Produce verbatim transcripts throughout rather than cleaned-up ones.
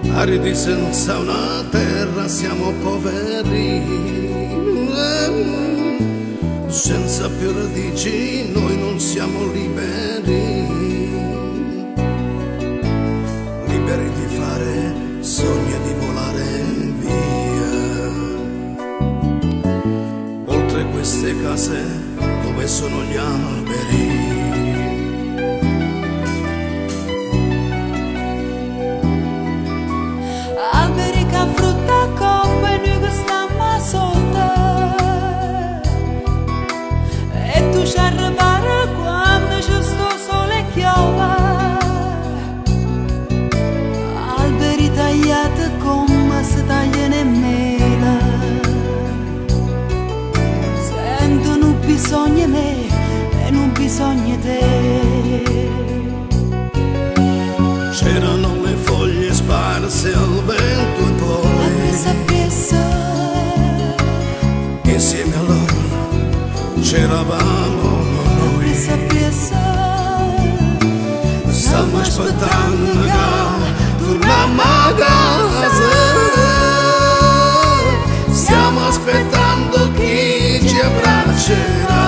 aridi senza una terra, siamo poveri, senza più radici noi non siamo liberi, liberi di fare sogni e di volare via, oltre queste case dove sono gli alberi. Alberi che frutta coppa e noi che stiamo sotto, e tu ci arrivare quando c'è sto sole chiova. Alberi tagliati come si tagliano in mela, sentono bisogno di me e non bisogno di te. C'erano le foglie sparse al vento e poi Appresa, appresa, insieme a loro c'eravamo noi. appresa, appresa, Stiamo aspettando che torniamo a casa, stiamo aspettando chi ci abbraccerà,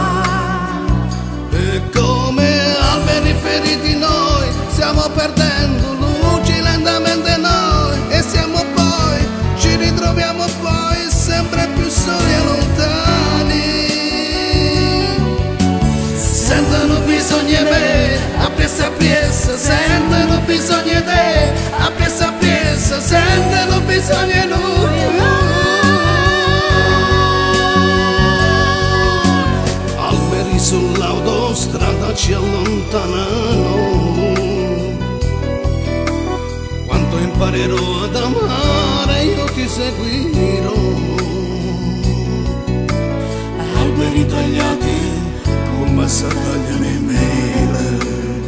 e come alberi feriti noi stiamo perdendo luci lentamente noi, e siamo poi, ci ritroviamo poi sempre più soli e lontani. Sentono bisogno di me, appressa appressa, sentono bisogno di te, appressa appressa, sentono bisogno di lui. Alberi sull'autostrada ci allontanano, quanto imparerò ad amare io ti seguirò. Alberi tagliati come si tagliano i mele,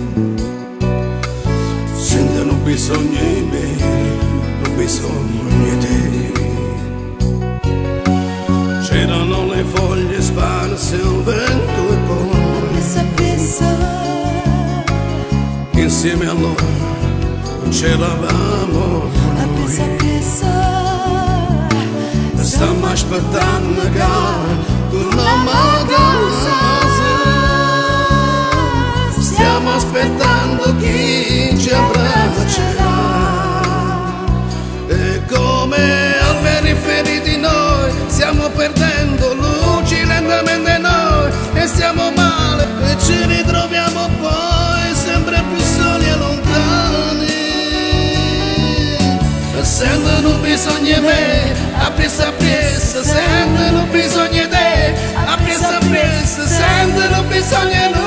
sentono bisogno di me, non bisogno di te. C'erano le foglie sparse al vento e poi appresa, appresa, insieme a loro c'eravamo appresa, noi. appresa, Stiamo aspettando che torniamo a casa, stiamo aspettando chi ci abbraccerà, e come alberi feriti noi stiamo perdendo luci lentamente noi, e stiamo male e ci ritroviamo poi sempre più soli e lontani. Sentono bisogno di me, appressa appressa, sentono bisogno di te, appressa appressa, sentono bisogno di noi.